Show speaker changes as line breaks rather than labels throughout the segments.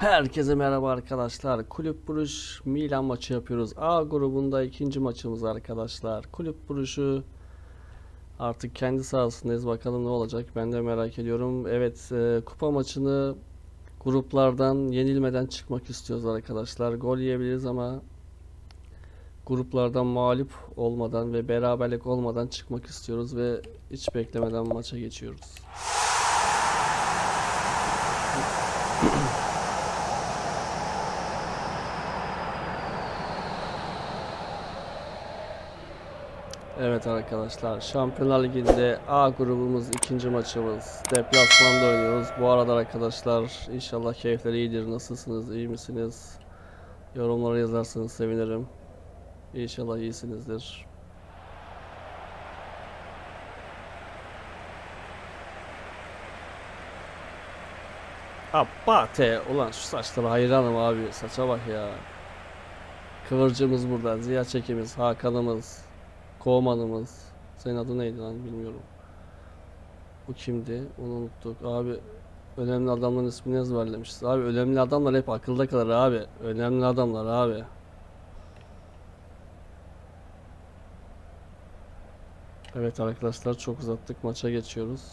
Herkese merhaba arkadaşlar. Kulüp Bruj Milan maçı yapıyoruz. A grubunda ikinci maçımız arkadaşlar. Kulüp Brugge'u artık kendi sahasındayız. Bakalım ne olacak, ben de merak ediyorum. Evet, kupa maçını gruplardan yenilmeden çıkmak istiyoruz arkadaşlar. Gol yiyebiliriz ama gruplardan mağlup olmadan ve beraberlik olmadan çıkmak istiyoruz ve hiç beklemeden maça geçiyoruz. Evet arkadaşlar, Şampiyonlar Ligi'nde A grubumuz ikinci maçımız. Deplasmanda oynuyoruz. Bu arada arkadaşlar, inşallah keyifleri iyidir. Nasılsınız, iyi misiniz? Yorumlara yazarsanız sevinirim. İnşallah iyisinizdir. Abate, ulan şu saçlara hayranım abi. Saça bak ya. Kıvırcımız burada, Ziya Çekimiz, Hakan'ımız, Koman'ımız. Senin adı neydi lan, bilmiyorum. Bu kimdi? Onu unuttuk. Abi, önemli adamların ismini ezberlemişiz. Abi önemli adamlar hep akılda kalır abi. Önemli adamlar abi. Evet arkadaşlar, çok uzattık. Maça geçiyoruz.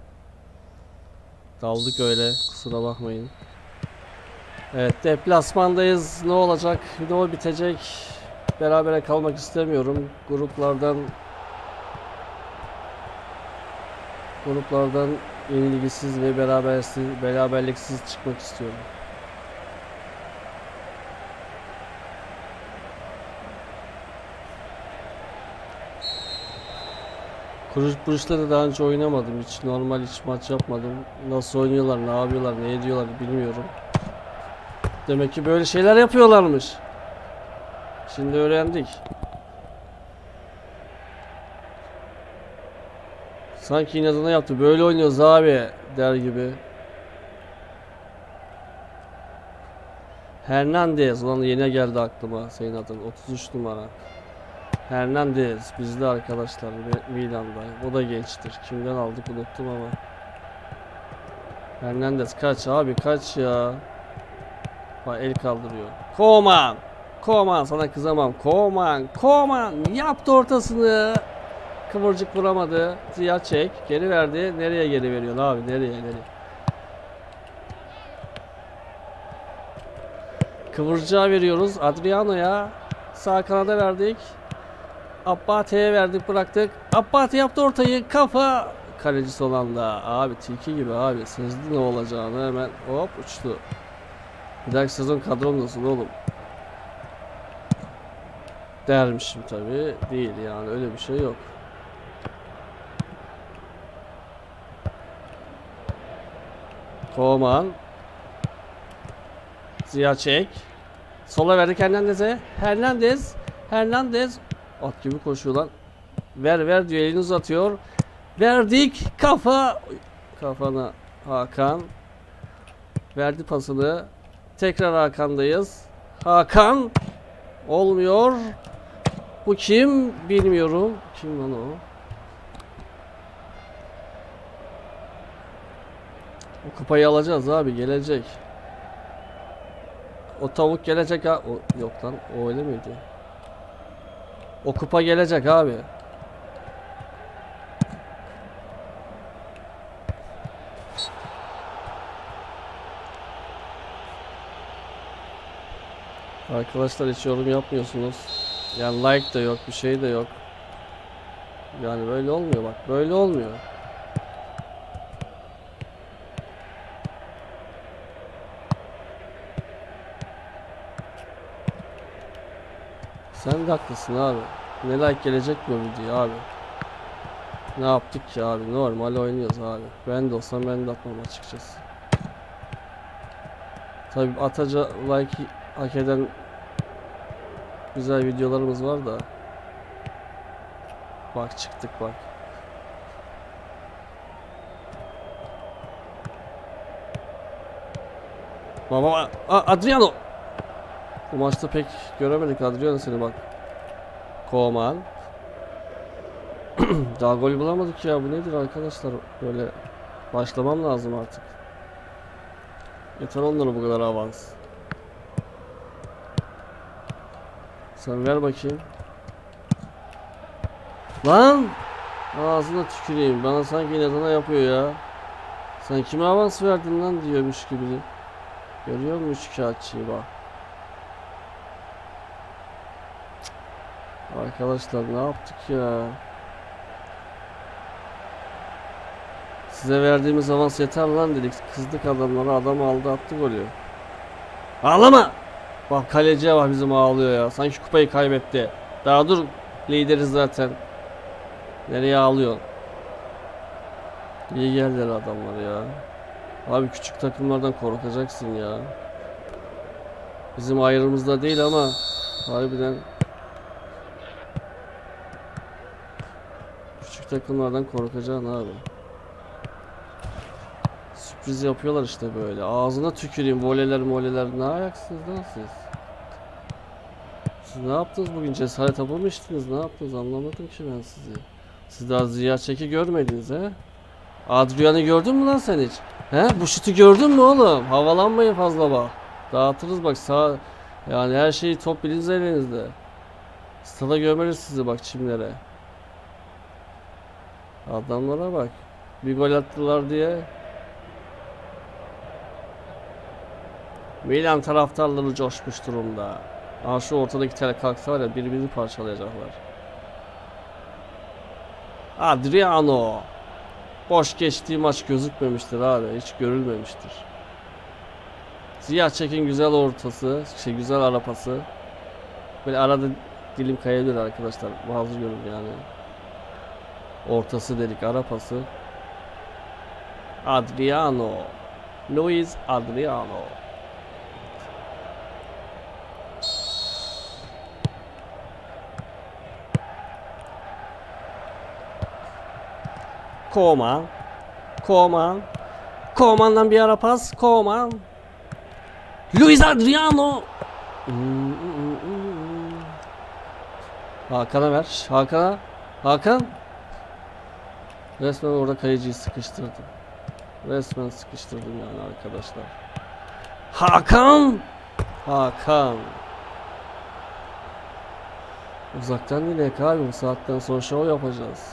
Daldık öyle. Kusura bakmayın. Evet, deplasmandayız. Ne olacak? Ne o bitecek? Berabere kalmak istemiyorum. Gruplardan yenilgisiz ve beraberliksiz çıkmak istiyorum. Kulüp da daha önce oynamadım. Hiç normal maç yapmadım. Nasıl oynuyorlar, ne yapıyorlar, ne ediyorlar bilmiyorum. Demek ki böyle şeyler yapıyorlarmış. Şimdi öğrendik. Sanki inadına yaptı. Böyle oynuyoruz abi der gibi. Hernandez. Ulan yine geldi aklıma senin adın. 33 numara. Hernandez bizde arkadaşlar, Milan'da. O da gençtir. Kimden aldık unuttum ama. Hernandez kaç abi, kaç ya. Bak, el kaldırıyor. Koman sana kızamam. Koman yaptı ortasını. Kıvırcık vuramadı. Ziya çek. Geri verdi. Nereye geri veriyor abi? Nereye? Kıvırcığa veriyoruz. Adriano'ya. Sağ kanada verdik. Abbate'ye verdik, bıraktık. Abbate yaptı ortayı. Kafa. Kaleci son anda. Abi tilki gibi abi. Sezdi ne olacağını, hemen hop uçtu. Bir dahaki sezon kadromdasın oğlum. Dermişim tabi. Değil yani, öyle bir şey yok. Koman. Ziya çek. Sola verdik Hernandez'e. Hernandez. At gibi koşuyor lan. Ver diyor, elini uzatıyor. Verdik. Kafana Hakan. Verdi pasını. Tekrar Hakan'dayız. Hakan. Olmuyor. Bu kim? Bilmiyorum. Kim lan o? O kupayı alacağız abi, gelecek. O tavuk gelecek ha. O, yok lan, o öyle miydi? O kupa gelecek abi. Arkadaşlar hiç yorum yapmıyorsunuz. Yani like da yok, bir şey de yok. Yani böyle olmuyor bak. Böyle olmuyor. Sen de haklısın abi. Ne like gelecek bu video abi. Ne yaptık ki abi? Normal oynuyoruz abi. Ben de olsam ben de atmam açıkçası. Tabi like hak eden güzel videolarımız var da. Bak çıktık bak. Baba, Adriano. Bu maçta pek göremedik Adriano seni bak. Koman. Daha gol bulamadık ya. Bu nedir arkadaşlar? Böyle başlamam lazım artık. Yeter onlara bu kadar avans. Sen ver bakayım. Lan! Ağzına tüküreyim. Bana sanki inadına yapıyor ya. Sen kime avans verdin lan diyormuş gibi. Görüyor musun şikayetçiyi bak. Arkadaşlar ne yaptık ya? Size verdiğimiz avans yeter lan dedik. Kızdık adamlara. Adam aldı attı golü. Ağlama! Bak kaleciye bak bizim ağlıyor ya. Sanki kupayı kaybetti. Daha dur. Lideriz zaten. Nereye ağlıyor? İyi geldiler adamlar ya. Abi küçük takımlardan korkacaksın ya. Bizim ayrımızda değil ama harbiden küçük takımlardan korkacaksın abi. Sürpriz yapıyorlar işte böyle. Ağzına tüküreyim voleler. Ne ayaksınız lan siz? Siz ne yaptınız bugün? Cesaret hapı mı içtiniz? Ne yaptınız? Anlamadım ki ben sizi. Siz daha Ziya Çek'i görmediniz he? Adrian'ı gördün mü lan sen hiç? He? Bu şutu gördün mü oğlum? Havalanmayın fazla bak. Dağıtırız bak sağ. Yani her şeyi top biliniz elinizde. Stada gömeriz sizi bak çimlere. Adamlara bak. Bir gol attılar diye. Milan taraftarları coşmuş durumda. Aa şu ortadaki tele kalksa var ya birbirini parçalayacaklar. Adriano. Boş geçtiği maç gözükmemiştir abi. Hiç görülmemiştir. Ziya Çek'in güzel ortası. Güzel arapası. Böyle arada dilim kayabilir arkadaşlar. Bazı yorum yani. Ortası dedik arapası. Adriano. Luis Adriano. Koman'dan bir ara pas. Koman. Luis Adriano. Hakan'a ver. Hakan. Resmen orada kaleciyi sıkıştırdım. Resmen sıkıştırdım yani arkadaşlar. Hakan. Uzaktan dilek abi bu saatten sonra şov yapacağız.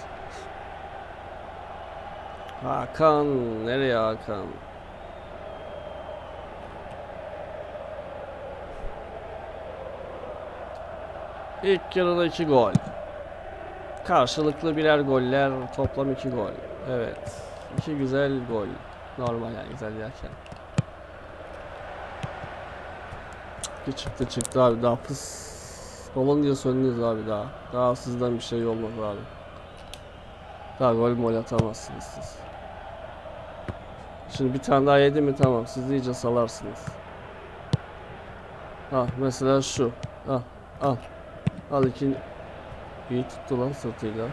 Hakan. Nereye Hakan? İlk yarıda 2 gol. Karşılıklı birer goller. Toplam 2 gol. Evet. 2 güzel gol. Normal yani güzel yerken. Çıktı abi daha pıs. Balon diye söndünüz abi daha. Daha sizden bir şey olmaz abi. Daha gol atamazsınız siz. Şimdi bir tane daha yedi mi tamam siz iyice salarsınız. Mesela şu. Al iki. İyi tuttu lan sırtıyla.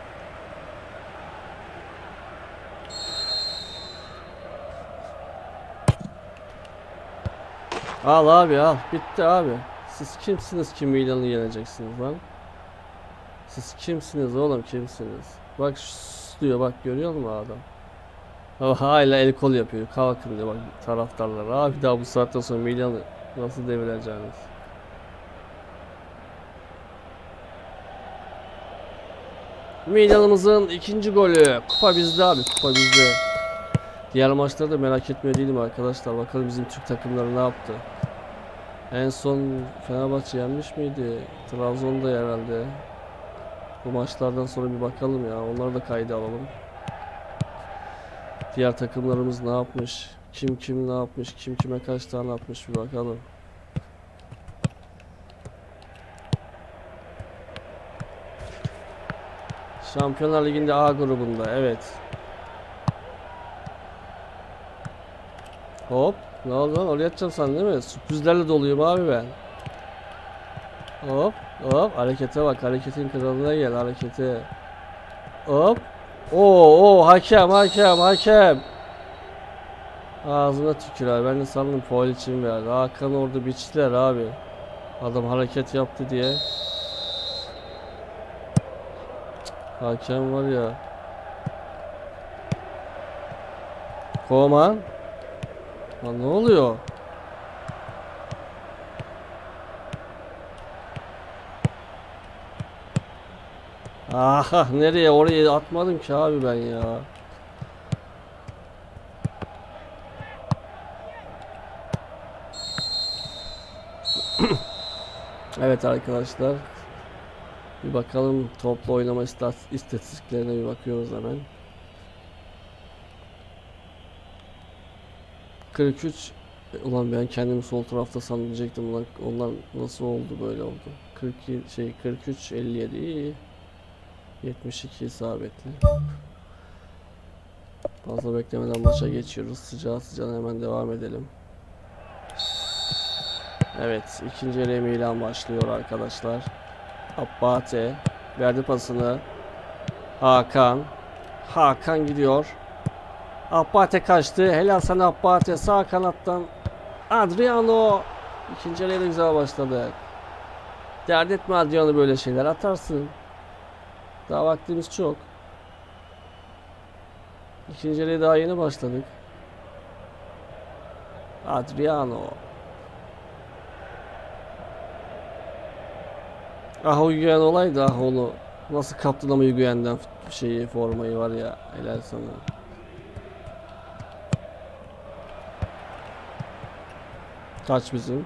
Al abi al. Bitti abi. Siz kimsiniz ki Milan'ı yeneceksiniz lan? Siz kimsiniz oğlum kimsiniz? Bak diyor bak görüyor musun adam? Hala el kol yapıyor. Kalkın diyor bak taraftarlar. Abi daha bu saatten sonra Milan'ı nasıl devireceğiniz? Milan'ımızın ikinci golü. Kupa bizde abi. Kupa bizde. Diğer maçları da merak etmiyor değilim arkadaşlar. Bakalım bizim Türk takımları ne yaptı. En son Fenerbahçe yenmiş miydi? Trabzon'da herhalde. Bu maçlardan sonra bir bakalım ya. Onları da kayda alalım. Diğer takımlarımız ne yapmış? Kim ne yapmış? Kim kime kaç tane atmış bir bakalım. Şampiyonlar Ligi'nde A grubunda evet. Hop. Ne oldu lan? Oraya atacağım sen değil mi? Sürprizlerle doluyum abi ben. Hop. Harekete bak. Hareketin kralına gel. Harekete. Hop. Oo hakem. Ağzına tükür abi. Ben de sandım faul için verdi. Hakan orada biçtiler abi. Adam hareket yaptı diye. Hakem var ya. Koman. Lan ne oluyor? Aha, nereye? Oraya atmadım ki abi ben ya. Evet arkadaşlar. Bir bakalım toplu oynama istatistiklerine bir bakıyoruz hemen. 43. Ulan ben kendimi sol tarafta sanmayacaktım. Ulan onlar nasıl oldu, böyle oldu. 42 43 57 iyi. 72 isabetli. Fazla beklemeden maça geçiyoruz. Sıcağı sıcağına hemen devam edelim. Evet, ikinci yarı Milan başlıyor arkadaşlar. Abbate verdi pasını. Hakan gidiyor. Abbate kaçtı. Helal sana Abbate. Sağ kanattan Adriano. İkinci yarıya da güzel başladık. Dert etme Adriano, böyle şeyler atarsın. Daha vaktimiz çok. İkinci yarıya daha yeni başladık. Adriano. Ah, Uyguyen olaydı, ah onu. Nasıl kaptın ama Uyguyen'den formayı var ya. Helal sana. Kaç bizim?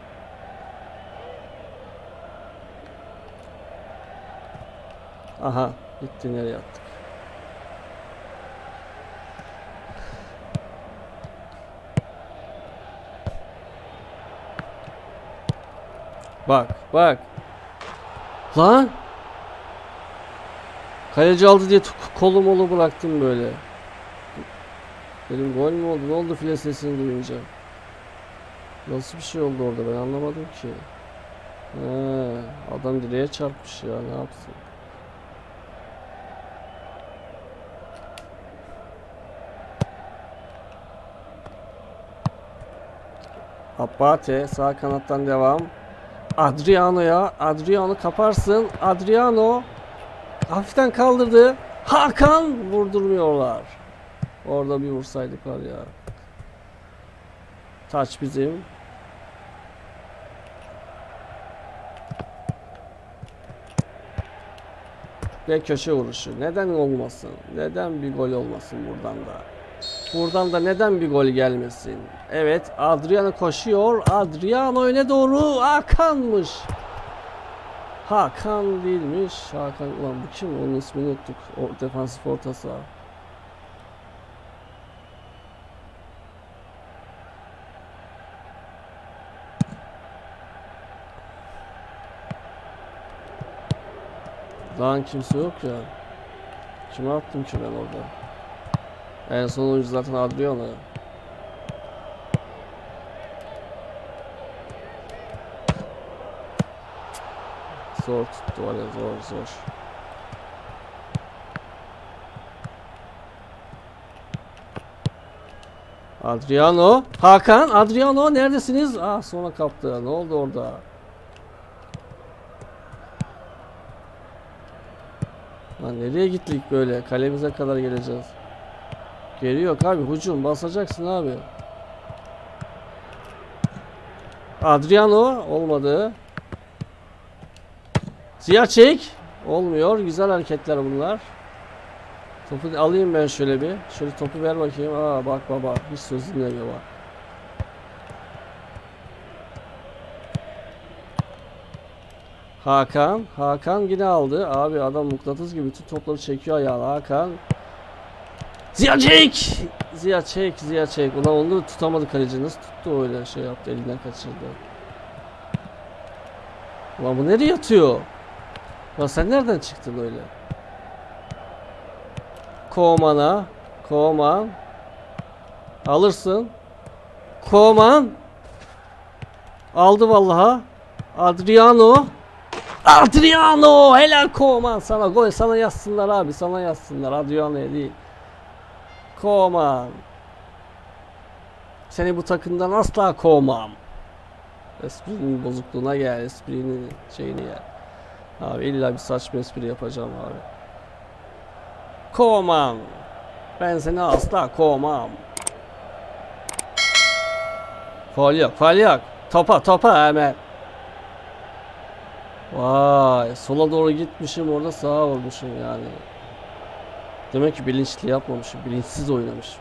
Aha, gitti, nereye attık? Bak. Lan! Kaleci aldı diye kolu molu bıraktım böyle. Benim gol mü oldu? Ne oldu file sesini duyunca? Nasıl bir şey oldu orada, ben anlamadım ki. Adam direğe çarpmış ya, ne yapsın? Abbate sağ kanattan devam. Adriano kaparsın. Adriano hafiften kaldırdı. Hakan, vurdurmuyorlar. Orada bir vursaydık var ya. Taç bizim. Ve köşe vuruşu. Neden olmasın? Neden bir gol olmasın buradan da? Buradan da neden bir gol gelmesin? Evet, Adriano koşuyor. Adriano öne doğru. Hakan'mış. Hakan değilmiş. Hakan, ulan bu kim? Onun ismini unuttuk. O defansif orta saha. Daha kimse yok ya. Kime attım ki ben orada? En son oyuncu zaten Adriano. Zor tuttu var ya, zor. Adriano. Hakan. Adriano neredesiniz? Sonra kaptı. Ne oldu orada? Lan nereye gittik böyle? Kalemize kadar geleceğiz. Geri yok abi. Hücum basacaksın abi. Adriano olmadı. Ziyechek olmuyor. Güzel hareketler bunlar. Topu alayım ben şöyle bir. Şöyle topu ver bakayım. Bak baba. Hiç söz dinlemiyor bak. Hakan yine aldı. Abi adam mıknatıs gibi bütün topları çekiyor ayağına. Hakan. Ziyechek. Ulan onu da tutamadı kaleci. Nasıl tuttu öyle, şey yaptı, elinden kaçırdı. Ulan bu nereye atıyor? Ulan sen nereden çıktın öyle? Koman. Alırsın. Koman. Aldı vallaha. Adriano. Helal Koman, sana gol, sana yazsınlar abi, sana yazsınlar. Adriano'ya değil. Koman. Seni bu takımdan asla kovmam. Esprinin bozukluğuna gel, esprinin şeyini ya. Abi illa bir saçma espri yapacağım abi. Kovmam. Ben seni asla kovmam. Faul yok, faul yok. Topa hemen. Vay, sola doğru gitmişim, orada sağa vurmuşum yani. Demek ki bilinçli yapmamışım, bilinçsiz oynamışım.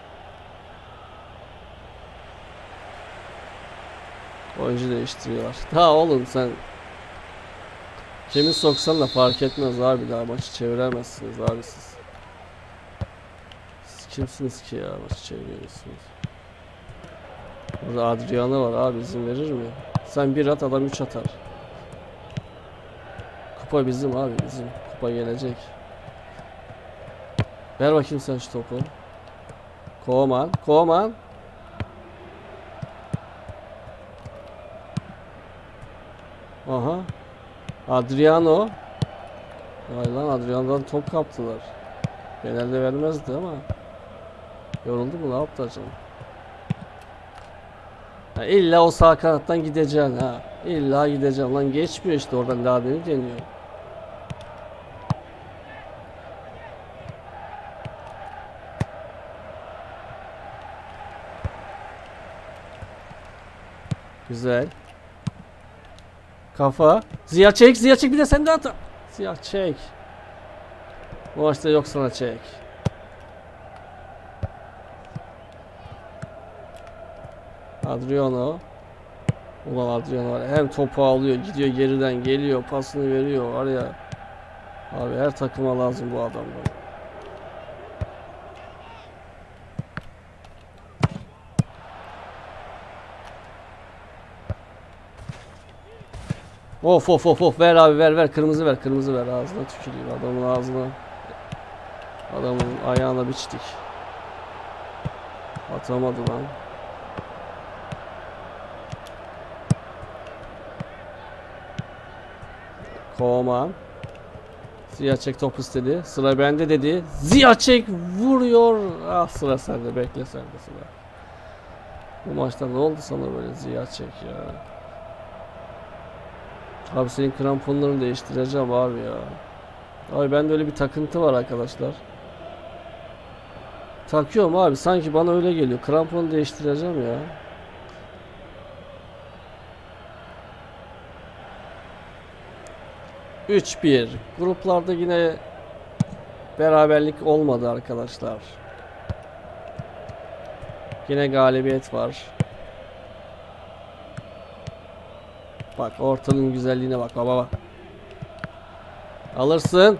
Oyuncu değiştiriyorlar. Daha oğlum sen kemik soksan da fark etmez abi, daha maçı çeviremezsiniz abi siz. Siz kimsiniz ki ya maçı çeviriyorsunuz? Burada Adriano var abi, izin verir mi? Sen bir at, adam 3 atar. Kupa bizim abi, bizim. Kupa gelecek. Ver bakayım sen şu topu. Koman. Aha. Adriano. Vay lan, Adriano'dan top kaptılar. Genelde vermezdi ama. Yoruldu mu, ne yaptı acaba? Ya illa o sağ kanattan gideceksin ha. İlla gideceksin lan, geçmiyor işte oradan, daha beni deniyor. Güzel. Kafa. Ziya çek bir de sen de at. Ziya çek. Bu maçta yok sana çek. Adriano. Ulan Adriano var. Hem topu alıyor, gidiyor geriden geliyor, pasını veriyor var ya. Abi her takıma lazım bu adamlar. Of ver abi, ver kırmızı ver ağzına tüküreyim adamın ağzına. Adamın ayağına biçtik. Atamadı lan. Koman. Ziya çek top istedi. Sıra bende dedi. Ziya çek vuruyor. Ah, sıra sende, bekle sen de sıra. Bu maçta ne oldu sana böyle Ziya çek ya? Abi senin kramponlarını değiştireceğim abi ya. Abi bende öyle bir takıntı var arkadaşlar. Takıyorum abi, sanki bana öyle geliyor. Kramponu değiştireceğim ya. ...3-1. Gruplarda yine beraberlik olmadı arkadaşlar. Yine galibiyet var. Bak ortanın güzelliğine bak baba. Alırsın.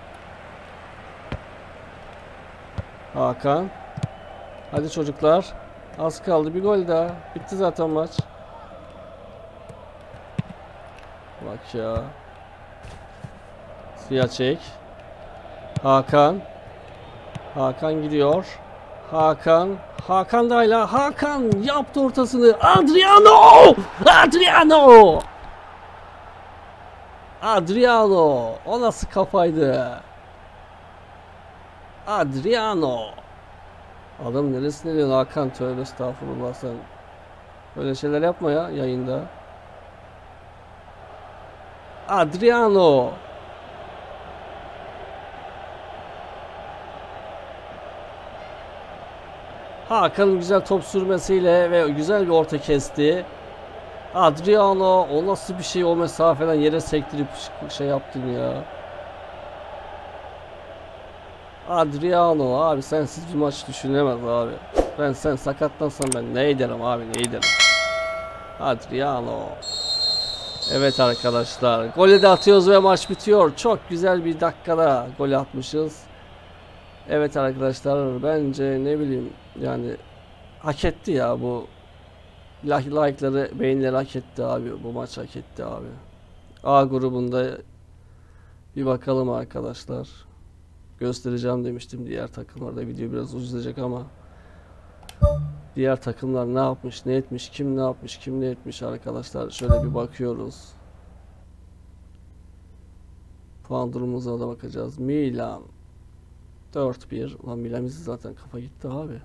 Hakan. Hadi çocuklar. Az kaldı, bir gol daha. Bitti zaten maç. Bak ya. Siyah çek. Hakan. Hakan gidiyor. Hakan da hala. Hakan yaptı ortasını. Adriano. O nasıl kafaydı? Adriano. Adam neresine diyorsun Hakan, tövbe estağfurullah sen. Böyle şeyler yapma ya yayında. Adriano. Hakan'ın güzel top sürmesiyle ve güzel bir orta kesti. Adriano, o nasıl bir şey, o mesafeden yere sektirip şey yaptın ya. Adriano abi, sensiz bir maç düşünemez abi. Sen sakatlansan ben ne ederim abi, ne ederim. Adriano. Evet arkadaşlar, golü de atıyoruz ve maç bitiyor. Çok güzel bir dakikada gol atmışız. Evet arkadaşlar, bence ne bileyim yani hak etti ya bu. Like'ları, beğenileri hak etti abi, bu maç hak etti abi. A grubunda bir bakalım arkadaşlar. Göstereceğim demiştim diğer takımlarda, video biraz uzayacak ama diğer takımlar ne yapmış, ne etmiş, kim ne yapmış, kim ne etmiş arkadaşlar, şöyle bir bakıyoruz. Puan durumumuza da bakacağız. Milan 4-1. Lan Milan bizi zaten kafa gitti abi.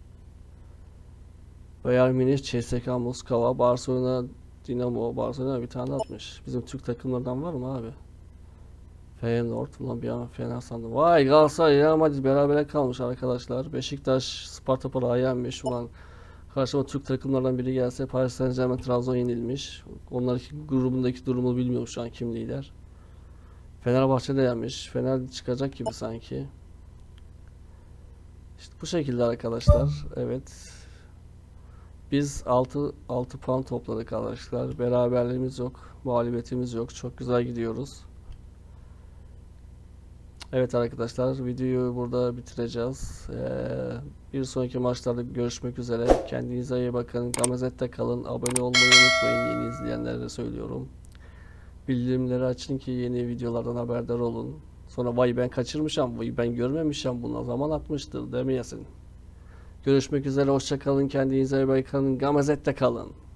Bayern Münih, CSKA Moskova, Barcelona, Dinamo. Barcelona bir tane atmış. Bizim Türk takımlardan var mı abi? Feyenoord. Ulan bir an Fener sandım. Vay, Galatasaray, Real Madrid berabere kalmış arkadaşlar. Beşiktaş Sparta Prag'ı yenmiş. Ulan Karşıma Türk takımlardan biri gelse, Paris Saint-Germain Trabzon yenilmiş. Onların grubundaki durumu bilmiyorum şu an kim lider. Fenerbahçe de yenmiş. Fener çıkacak gibi sanki. İşte bu şekilde arkadaşlar. Evet. Biz 6 puan topladık arkadaşlar. Beraberliğimiz yok. Mağlubiyetimiz yok. Çok güzel gidiyoruz. Evet arkadaşlar, videoyu burada bitireceğiz. Bir sonraki maçlarda görüşmek üzere. Kendinize iyi bakın. Gamazette kalın. Abone olmayı unutmayın. Yeni izleyenlere söylüyorum. Bildirimleri açın ki yeni videolardan haberdar olun. Sonra vay ben kaçırmışım, vay ben görmemişim, buna zaman atmıştır demeyesin. Görüşmek üzere, hoşça kalın, kendinize iyi bakın. Gamazette kalın.